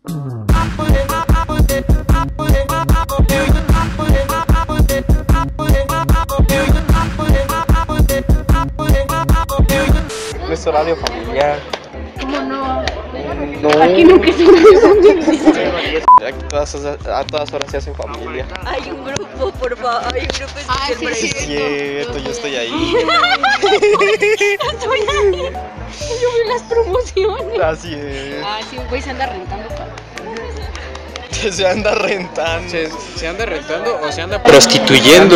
No es horario familiar. ¿Cómo no? No. Aquí nunca se A todas horas se hacen familia. Hay un grupo, por favor, hay un grupo especial para Sí, es eso. cierto, yo estoy ahí. Estoy ahí. Yo vi las promociones. Así es. Ah, sí, un güey se anda rentando para. Se anda rentando. ¿Se anda rentando o se anda prostituyendo?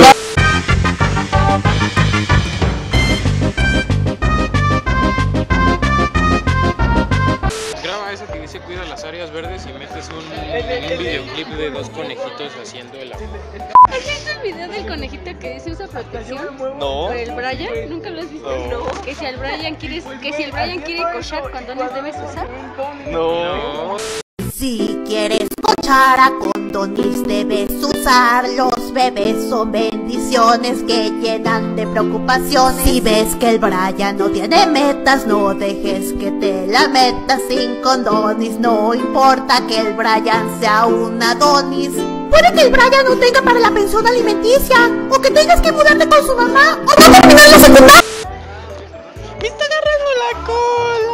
Graba eso que dice cuida las áreas verdes y metes un videoclip de dos conejitos haciendo el amor. ¿Has visto el video del conejito que dice usa protección? No. ¿Por el Brian? ¿Nunca lo has visto? No. Que si el Brian quiere cochar, ¿condones debes usar? No. Si quieres cochar a condones debes usar. Los bebés son bendiciones que llenan de preocupaciones. Si ves que el Brian no tiene metas, no dejes que te la metas sin condones. No importa que el Brian sea un Adonis. Puede que el Brian no tenga para la pensión alimenticia, o que tengas que mudarte con su mamá, o no terminar la secundaria. Me está agarrando la cola.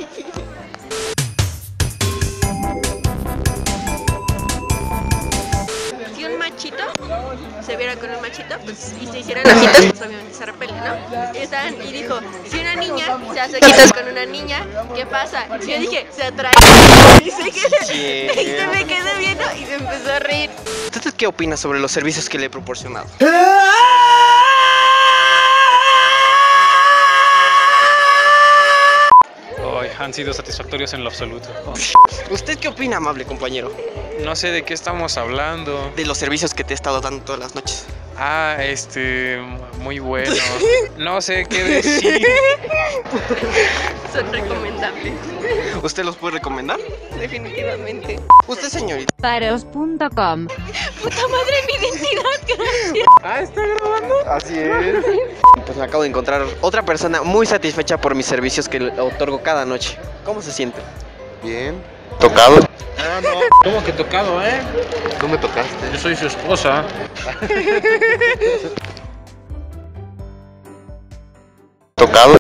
Si un machito se viera con un machito, pues, y se hicieran ojitos, pues obviamente se repele, ¿no? Y dijo, si una niña se hace ojitos con una niña, ¿qué pasa? Y yo dije, se atrae. Y se me quedó viendo y se empezó a reír. ¿Usted qué opina sobre los servicios que le he proporcionado? Han sido satisfactorios en lo absoluto. ¿Usted qué opina, amable compañero? No sé de qué estamos hablando. De los servicios que te he estado dando todas las noches. Ah, muy bueno. No sé qué decir. Son recomendables, ¿Usted los puede recomendar? definitivamente. Usted, señorita. Paros.com. Puta madre, mi identidad, gracias. Ah, ¿está grabando? Así es. Pues me acabo de encontrar otra persona muy satisfecha por mis servicios que le otorgo cada noche. ¿Cómo se siente? Bien. ¿Tocado? Ah, no. ¿Cómo que tocado, Tú me tocaste. Yo soy su esposa. ¿Tocado?